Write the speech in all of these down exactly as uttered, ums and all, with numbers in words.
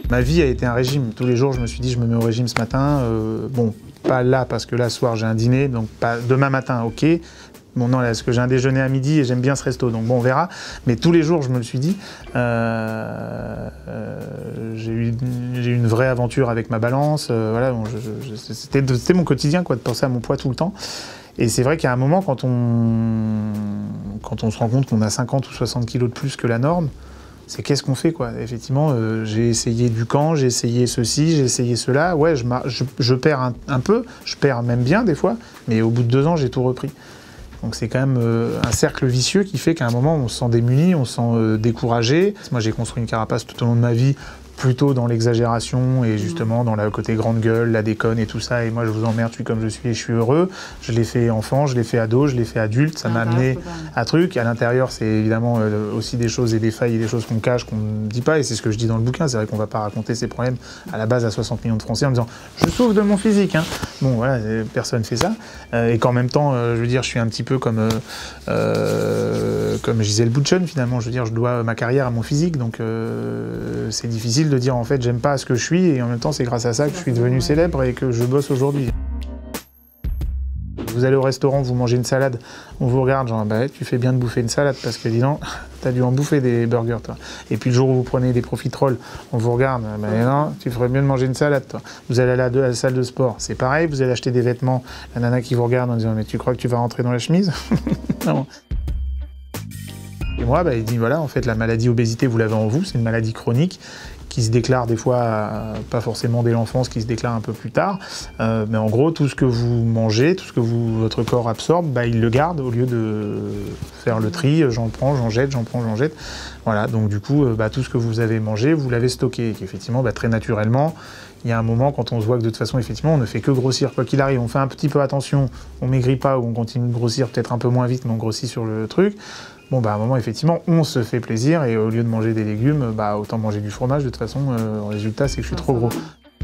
Ma vie a été un régime. Tous les jours, je me suis dit, je me mets au régime ce matin. Euh, bon, pas là, parce que là, ce soir, j'ai un dîner, donc pas demain matin, ok. Bon, non, là, parce que j'ai un déjeuner à midi et j'aime bien ce resto, donc bon, on verra. Mais tous les jours, je me le suis dit, euh, euh, j'ai eu, j'ai eu une vraie aventure avec ma balance. Euh, voilà, bon, je, je, c'était, c'était mon quotidien, quoi, de penser à mon poids tout le temps. Et c'est vrai qu'à un moment, quand on, quand on se rend compte qu'on a cinquante ou soixante kilos de plus que la norme, c'est qu'est-ce qu'on fait, quoi. Effectivement, euh, j'ai essayé du camp, j'ai essayé ceci, j'ai essayé cela. Ouais, je, je, je perds un, un peu, je perds même bien des fois, mais au bout de deux ans, j'ai tout repris. Donc c'est quand même euh, un cercle vicieux qui fait qu'à un moment, on se sent démuni, on se sent euh, découragé. Moi, j'ai construit une carapace tout au long de ma vie, plutôt dans l'exagération et justement dans le côté grande gueule, la déconne et tout ça. Et moi, je vous emmerde, je suis comme je suis et je suis heureux. Je l'ai fait enfant, je l'ai fait ado, je l'ai fait adulte. Ça m'a amené à truc. À l'intérieur, c'est évidemment euh, aussi des choses et des failles et des choses qu'on cache, qu'on ne dit pas. Et c'est ce que je dis dans le bouquin. C'est vrai qu'on ne va pas raconter ses problèmes à la base à soixante millions de Français en disant « je souffre de mon physique hein. ». Bon, voilà, personne ne fait ça. Euh, et qu'en même temps, euh, je veux dire, je suis un petit peu comme, euh, euh, comme Gisèle Bündchen, finalement. Je veux dire, je dois ma carrière à mon physique. Donc, euh, c'est difficile de dire en fait j'aime pas ce que je suis et en même temps c'est grâce à ça que je suis devenu célèbre et que je bosse aujourd'hui. Vous allez au restaurant, vous mangez une salade, on vous regarde genre bah tu fais bien de bouffer une salade parce que dis donc t'as dû en bouffer des burgers toi. Et puis le jour où vous prenez des profiteroles, on vous regarde, bah non tu ferais mieux de manger une salade toi. Vous allez aller à la, à la salle de sport, c'est pareil, vous allez acheter des vêtements, la nana qui vous regarde en disant mais tu crois que tu vas rentrer dans la chemise? Non. Et moi, bah, il dit voilà, en fait, la maladie obésité, vous l'avez en vous, c'est une maladie chronique qui se déclare des fois, euh, pas forcément dès l'enfance, qui se déclare un peu plus tard. Euh, mais en gros, tout ce que vous mangez, tout ce que vous, votre corps absorbe, bah, il le garde au lieu de faire le tri, j'en prends, j'en jette, j'en prends, j'en jette. Voilà, donc du coup, euh, bah, tout ce que vous avez mangé, vous l'avez stocké. Et qu'effectivement, bah, très naturellement, il y a un moment quand on se voit que de toute façon, effectivement, on ne fait que grossir. Quoi qu'il arrive, on fait un petit peu attention, on maigrit pas ou on continue de grossir peut-être un peu moins vite, mais on grossit sur le truc. Bon, bah, à un moment, effectivement, on se fait plaisir et au lieu de manger des légumes, bah, autant manger du fromage. De toute façon, euh, le résultat, c'est que je suis trop gros.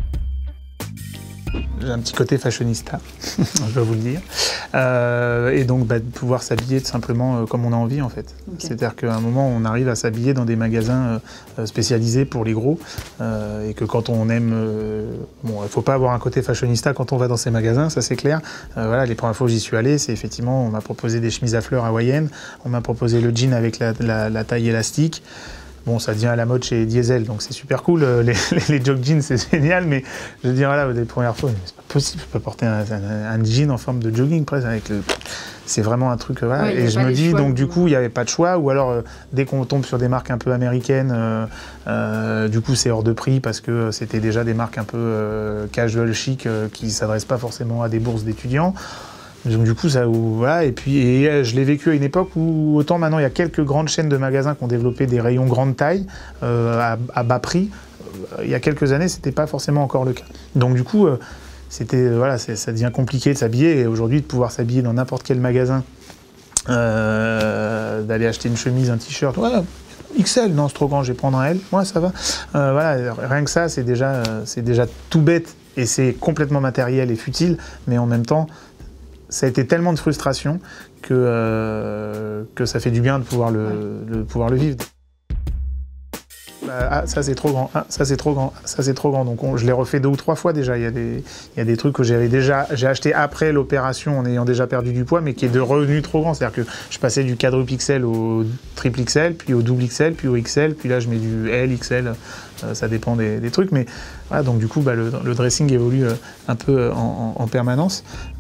J'ai un petit côté fashionista, je dois vous le dire. Euh, et donc, bah, de pouvoir s'habiller tout simplement euh, comme on a envie, en fait. Okay. C'est-à-dire qu'à un moment, on arrive à s'habiller dans des magasins euh, spécialisés pour les gros. Euh, et que quand on aime... Euh, bon, il ne faut pas avoir un côté fashionista quand on va dans ces magasins, ça c'est clair. Euh, voilà, les premières fois où j'y suis allé, c'est effectivement, on m'a proposé des chemises à fleurs hawaïennes, on m'a proposé le jean avec la, la, la taille élastique. Bon, ça devient à la mode chez Diesel, donc c'est super cool, les, les, les jog jeans, c'est génial, mais je veux dire, là, les premières fois, c'est pas possible, je peux porter un, un, un jean en forme de jogging, presque, avec le... C'est vraiment un truc, voilà, ouais, et je me dis, donc du coup, il n'y avait pas de choix, ou alors, euh, dès qu'on tombe sur des marques un peu américaines, euh, euh, du coup, c'est hors de prix, parce que c'était déjà des marques un peu euh, casual, chic, euh, qui ne s'adressent pas forcément à des bourses d'étudiants. Donc du coup, ça, voilà, et puis et je l'ai vécu à une époque où, autant maintenant, il y a quelques grandes chaînes de magasins qui ont développé des rayons grande taille, euh, à, à bas prix. Il y a quelques années, c'était pas forcément encore le cas. Donc du coup, euh, c'était, voilà, ça devient compliqué de s'habiller, et aujourd'hui, de pouvoir s'habiller dans n'importe quel magasin, euh, d'aller acheter une chemise, un t-shirt, voilà, X L, non, c'est trop grand, je vais prendre un L, ouais, ça va. Euh, voilà, rien que ça, c'est déjà, c'est déjà tout bête, et c'est complètement matériel et futile, mais en même temps, ça a été tellement de frustration que, euh, que ça fait du bien de pouvoir le, de pouvoir le vivre. Ah, ça c'est trop grand, ah, ça c'est trop grand, ça c'est trop grand. Donc on, je l'ai refait deux ou trois fois déjà. Il y a des, il y a des trucs que j'avais déjà, j'ai acheté après l'opération en ayant déjà perdu du poids, mais qui est de revenu trop grand. C'est-à-dire que je passais du quadruple X L au triple X L, puis au double X L, puis au X L, puis là je mets du L, X L. Euh, ça dépend des, des trucs, mais voilà, donc du coup bah, le, le dressing évolue euh, un peu en, en, en permanence.